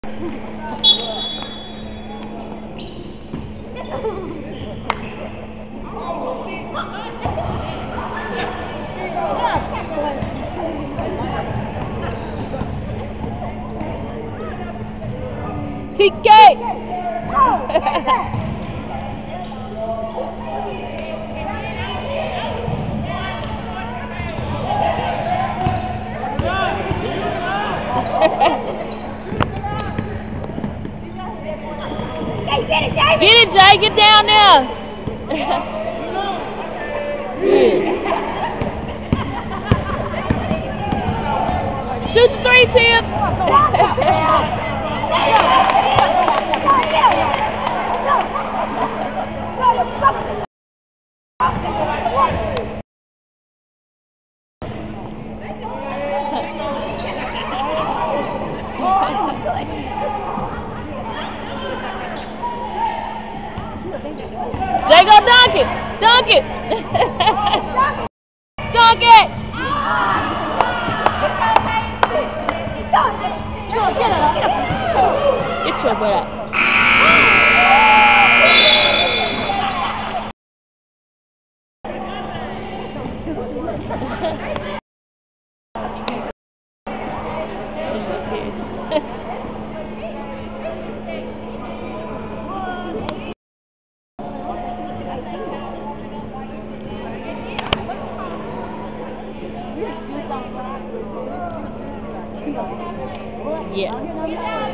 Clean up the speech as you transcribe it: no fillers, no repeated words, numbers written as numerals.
TK! Get it, Jay! Get down there! Shoot the 3, Tim! Jay, go dunk it! Dunk it! Dunk it! Get your butt out. Yeah.